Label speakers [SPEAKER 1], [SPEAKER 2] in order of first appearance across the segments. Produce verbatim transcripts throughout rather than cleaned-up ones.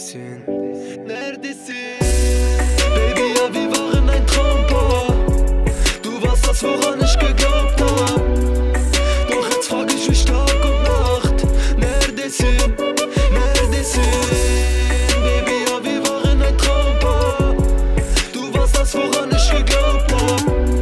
[SPEAKER 1] Neredesin? Neredesin? Baby, ja, wir waren ein Traumpaar. Du warst das, woran ich geglaubt hab. Doch jetzt frag ich mich Tag und Nacht. Neredesin? Neredesin? Baby, ja, wir waren ein Traumpaar. Du warst das, woran ich geglaubt hab.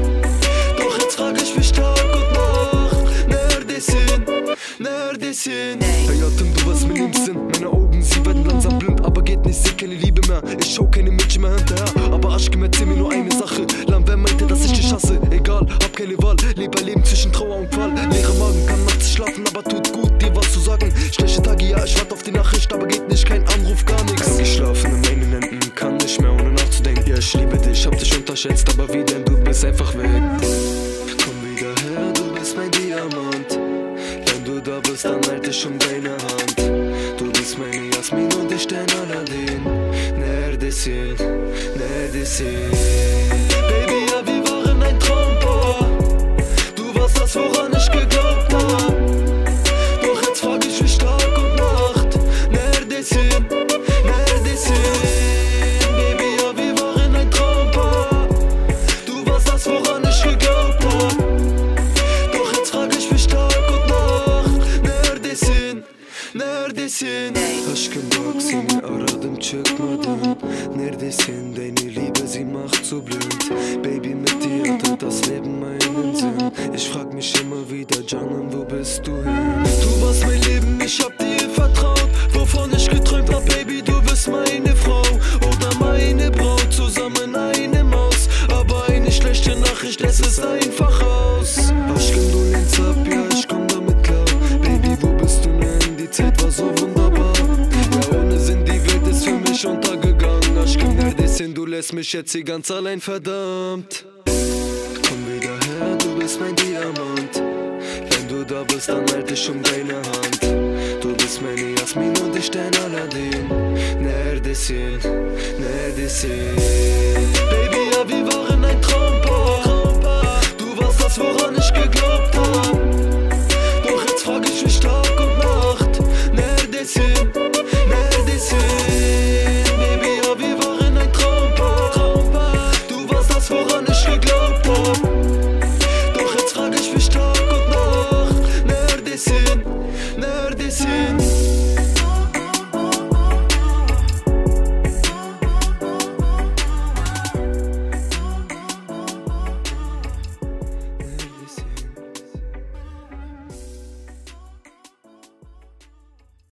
[SPEAKER 1] Doch jetzt frag ich mich Tag und Nacht. Neredesin? Neredesin?
[SPEAKER 2] Hey Atem, du warst mein Liebsten. Meine Augen, sie werden langsam blind, aber geht nicht, seh keine Liebe mehr. Ich schau keine Mädchen mehr hinterher, aber Aschke, erzähl mir nur eine Sache. Lang, wer meinte, dass ich dich hasse? Egal, hab keine Wahl, lebe ein Leben zwischen Trauer und Qual. Leere Magen, kann nachts schlafen, aber tut gut, dir was zu sagen. Schlechte Tage, ja, ich warte auf die Nachricht, aber geht nicht, kein Anruf, gar nichts. Eingeschlafen in meinen Händen, kann nicht mehr ohne nachzudenken. Ja, ich liebe dich, hab dich unterschätzt, aber wie denn, du bist einfach weg.
[SPEAKER 1] Komm wieder her, du bist mein Diamant. Wenn du da bist, dann halt ich um deine Hand. Du bist meine Jasmin und ich dein Aladdin. Neredesin? Neredesin? Baby, ja, wir waren ein Traumpaar. Du warst das, woran ich geglaubt hab. Doch jetzt frag ich mich Tag und Nacht. Neredesin? Neredesin? Baby, ja, wir waren ein Traumpaar. Du warst das, woran ich geglaubt hab. Doch jetzt frag ich mich Tag und Nacht. Neredesin? Neredesin?
[SPEAKER 2] Aşkım bak seni aradım çıkmadın. Neredesin, deine Liebe, sie macht so blind. Baby, mit dir hatte das Leben einen Sinn. Ich frag mich immer wieder, Canan, wo bist du hin?
[SPEAKER 1] Du warst mein Leben, ich hab dir vertraut. Wovon ich geträumt hab, Baby, du bist meine Frau. Oder meine Braut, zusammen eine Maus. Aber eine schlechte Nachricht, es ist einfach aus.
[SPEAKER 2] Aşkım, du lehnst ab, ja, ich komm damit klar. Baby, wo bist du denn? Die Zeit war so wunderbar. Ja, ohne Sinn, die Welt ist für mich untergegangen. Aşkım, neredesin? Du lässt mich jetzt hier ganz allein, verdammt.
[SPEAKER 1] Komm wieder her, du bist mein Diamant. Wenn du da bist, dann halt ich um deine Hand. Du bist meine Jasmin und ich dein Aladdin. Neredesin? Neredesin?